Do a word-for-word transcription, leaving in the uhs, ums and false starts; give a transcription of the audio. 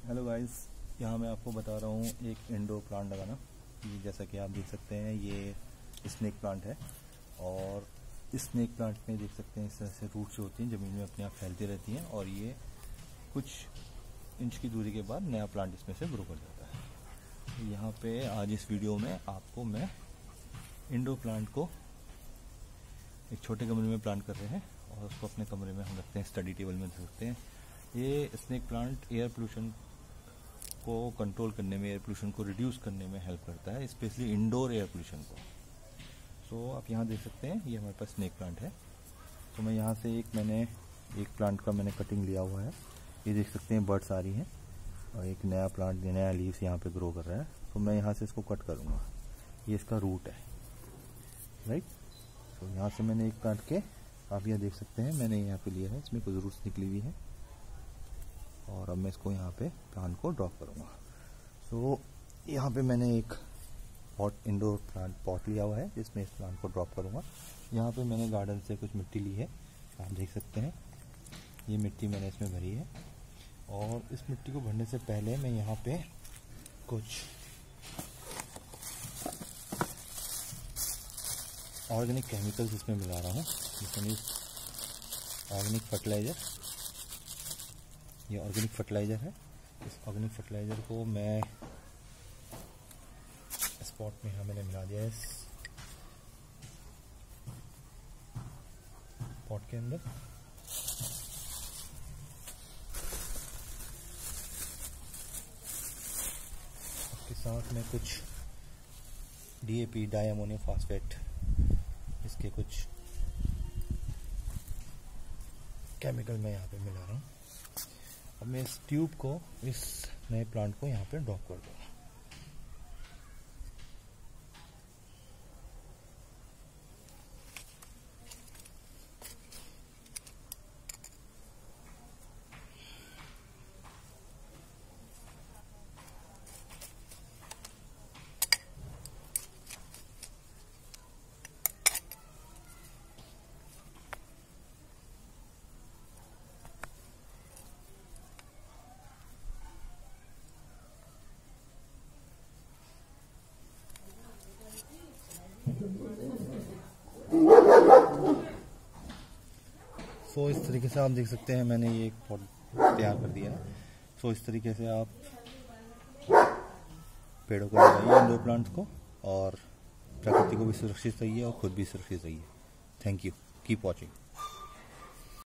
Hello guys, यहाँ मैं आपको बता रहा हूँ एक इंडोर प्लांट लगाना। ये जैसा कि आप देख सकते हैं ये स्नेक प्लांट है और स्नेक प्लांट में देख सकते हैं इस तरह से रूट्स होती हैं, ज़मीन में अपने आप फैलती रहती हैं और ये कुछ इंच की दूरी के बाद नया प्लांट इसमें से ग्रो कर जाता है। तो यहाँ पे आज इस वीडियो में आपको मैं इंडोर प्लांट को एक छोटे कमरे में प्लांट कर रहे हैं और उसको अपने कमरे में हम रखते हैं, स्टडी टेबल में रख सकते हैं। ये स्नेक प्लांट एयर पोल्यूशन को कंट्रोल करने में, एयर पोल्यूशन को रिड्यूस करने में हेल्प करता है, स्पेशली इंडोर एयर पोल्यूशन को। सो so, आप यहाँ देख सकते हैं ये हमारे पास स्नेक प्लांट है। तो मैं यहाँ से एक मैंने एक प्लांट का मैंने कटिंग लिया हुआ है। ये देख सकते हैं बर्ड्स आ रही हैं और एक नया प्लांट, नया लीव्स यहाँ पे ग्रो कर रहा है। तो मैं यहाँ से इसको कट करूँगा। ये इसका रूट है, राइट। तो यहाँ से मैंने एक काट के, आप यहाँ देख सकते हैं मैंने यहाँ पे लिया है, इसमें कुछ रूट्स निकली हुई है और अब मैं इसको यहाँ पे प्लांट को ड्रॉप करूँगा। सो so, यहाँ पे मैंने एक पॉट, इंडोर प्लांट पॉट लिया हुआ है जिसमें इस प्लांट को ड्रॉप करूँगा। यहाँ पे मैंने गार्डन से कुछ मिट्टी ली है, आप देख सकते हैं ये मिट्टी मैंने इसमें भरी है। और इस मिट्टी को भरने से पहले मैं यहाँ पे कुछ ऑर्गेनिक केमिकल्स इसमें मिला रहा हूँ, जिसमें ऑर्गेनिक फर्टिलाइज़र, ये ऑर्गेनिक फर्टिलाइज़र है। इस ऑर्गेनिक फर्टिलाइज़र को मैं स्पॉट में यहाँ मैंने मिला दिया है इस पॉट के अंदर। इसके साथ में कुछ D A P, di ammonium phosphate, इसके कुछ केमिकल मैं यहाँ पे मिला रहा हूँ। अब मैं इस ट्यूब को, इस नए प्लांट को यहाँ पे ड्रॉप कर दूँगा। सो so, इस तरीके से आप देख सकते हैं मैंने ये एक पॉट तैयार कर दिया है। सो so, इस तरीके से आप पेड़ों को लगाइए, इंडोर प्लांट्स को, और प्रकृति को भी सुरक्षित रहिए और खुद भी सुरक्षित रहिए। Thank you, keep watching.